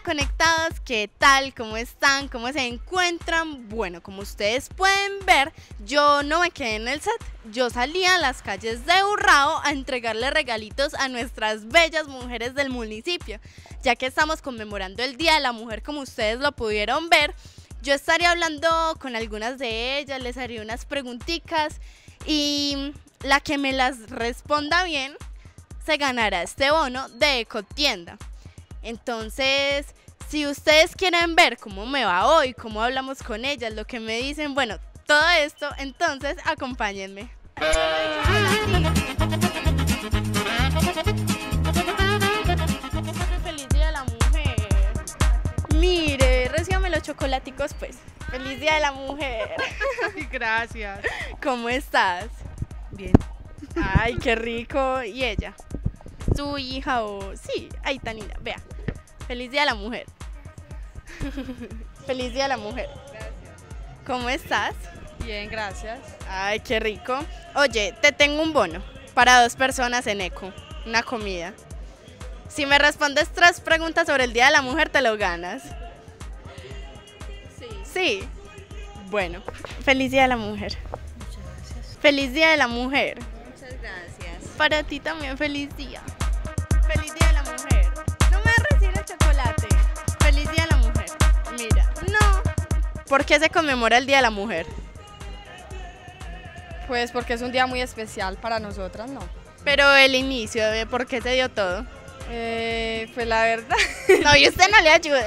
Conectados, ¿qué tal? ¿Cómo están? ¿Cómo se encuentran? Bueno, como ustedes pueden ver, yo no me quedé en el set. Yo salí a las calles de Urrao a entregarle regalitos a nuestras bellas mujeres del municipio. Ya que estamos conmemorando el Día de la Mujer, como ustedes lo pudieron ver, yo estaría hablando con algunas de ellas, les haré unas preguntitas y la que me las responda bien se ganará este bono de Ecotienda. Entonces, si ustedes quieren ver cómo me va hoy, cómo hablamos con ellas, lo que me dicen, bueno, todo esto, entonces acompáñenme. Feliz Día de la Mujer. Mire, recíbame los chocolaticos, pues. Feliz Día de la Mujer. Gracias. ¿Cómo estás? Bien. Ay, qué rico. ¿Y ella? ¿Su hija o...? Sí, ahí tan linda. Vea. Feliz Día de la Mujer. Feliz Día de la Mujer. Gracias. ¿Cómo estás? Bien, gracias. Ay, qué rico. Oye, te tengo un bono para 2 personas en Eco. Una comida. Si me respondes 3 preguntas sobre el Día de la Mujer, te lo ganas. Sí. Sí. Bueno, feliz Día de la Mujer. Muchas gracias. Feliz Día de la Mujer. Muchas gracias. Para ti también, feliz día. Feliz Día de la Mujer. No me recibes el chocolate. Feliz Día de la Mujer. Mira, no. ¿Por qué se conmemora el Día de la Mujer? Pues porque es un día muy especial para nosotras, ¿no? Pero el inicio de por qué se dio todo. Pues la verdad. No, y usted no le ayude.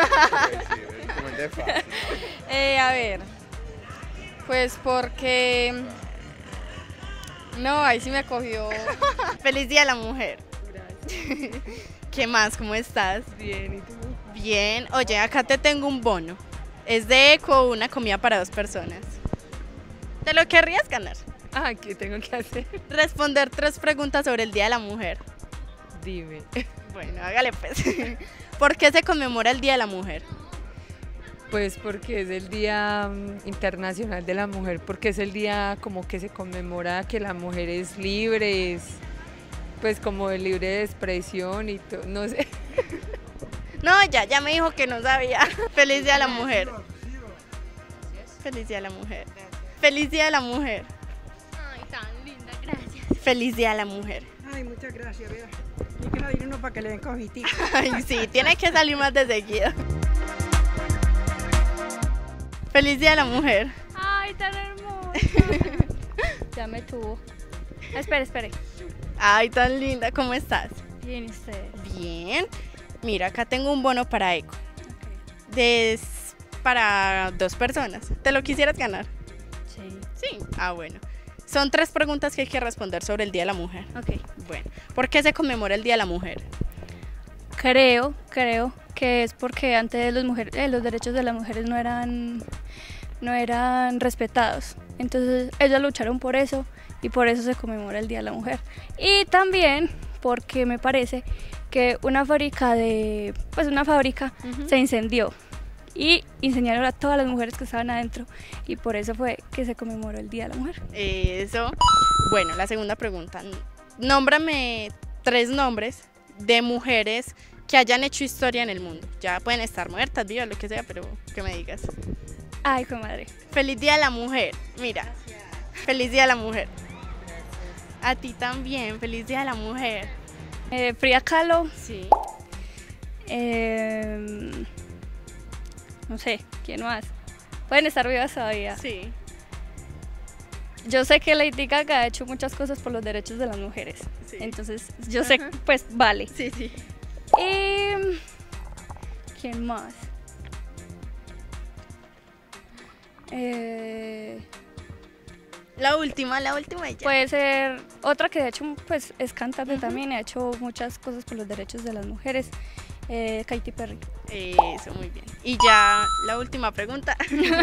A ver. Pues porque. No, ahí sí me cogió. Feliz Día de la Mujer. Gracias. ¿Qué más? ¿Cómo estás? Bien, ¿y tú? Bien. Oye, acá te tengo un bono. Es de Eco, una comida para 2 personas. ¿Te lo querrías ganar? Ah, ¿qué tengo que hacer? Responder 3 preguntas sobre el Día de la Mujer. Dime. Bueno, hágale pues. ¿Por qué se conmemora el Día de la Mujer? Pues porque es el Día Internacional de la Mujer, porque es el día como que se conmemora que la mujer es libre, es pues como libre de expresión y todo, no sé. No, ya me dijo que no sabía. Feliz Día de la Mujer. Feliz Día de la Mujer. Feliz Día de la Mujer. Ay, tan linda, gracias. Feliz Día de la Mujer. Ay, muchas gracias, vea. Y que salir uno para que le den cojitico. Ay, sí, tiene que salir más de seguido. Feliz Día de la Mujer. Ay, tan hermosa. Ya me tuvo. Espere. Ay, tan linda. ¿Cómo estás? Bien, ¿y usted? Bien. Mira, acá tengo un bono para Eco. Para 2 personas. ¿Te lo quisieras ganar? Sí. Sí. Ah, bueno. Son 3 preguntas que hay que responder sobre el Día de la Mujer. Ok. Bueno, ¿por qué se conmemora el Día de la Mujer? Creo que es porque antes los derechos de las mujeres no eran respetados. Entonces ellas lucharon por eso y por eso se conmemora el Día de la Mujer. Y también porque me parece que una fábrica se incendió y incendiaron a todas las mujeres que estaban adentro y por eso fue que se conmemoró el Día de la Mujer. Eso. Bueno, la segunda pregunta. Nómbrame 3 nombres de mujeres que hayan hecho historia en el mundo. Ya pueden estar muertas, vivas, lo que sea, pero que me digas. Ay, qué madre. Feliz Día de la Mujer. Mira. Feliz Día de la Mujer. A ti también. Feliz Día de la Mujer. Frida Kahlo. Sí. No sé, ¿quién más? Pueden estar vivas todavía. Sí. Yo sé que Lady Gaga ha hecho muchas cosas por los derechos de las mujeres. Sí. Entonces, yo sé, pues vale. Sí. Y ¿quién más? La última y ya. Puede ser otra que de hecho pues es cantante también, ha hecho muchas cosas por los derechos de las mujeres. Katy Perry. Eso, muy bien. Y ya la última pregunta.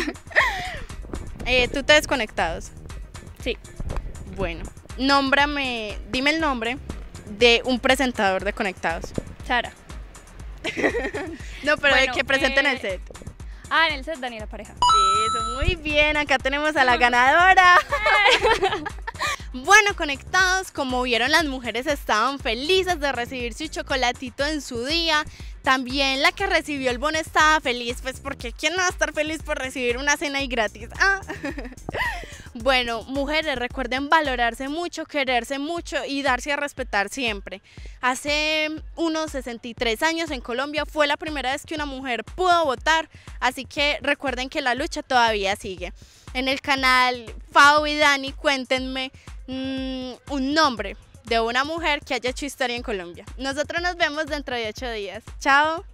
¿Tú te desconectados? Sí. Bueno, dime el nombre de un presentador de Conectados. Sara. No, pero Bueno, de que presenten el set. En el set Daniela Pareja. Eso, muy bien, acá tenemos a la ganadora. Bueno, conectados, como vieron, las mujeres estaban felices de recibir su chocolatito en su día. También la que recibió el bono estaba feliz, pues porque ¿quién no va a estar feliz por recibir una cena ahí gratis? Ah. Bueno, mujeres, recuerden valorarse mucho, quererse mucho y darse a respetar siempre. Hace unos 63 años en Colombia fue la primera vez que una mujer pudo votar, así que recuerden que la lucha todavía sigue. En el canal Fao y Dani, cuéntenme un nombre de una mujer que haya hecho historia en Colombia. Nosotros nos vemos dentro de 8 días. Chao.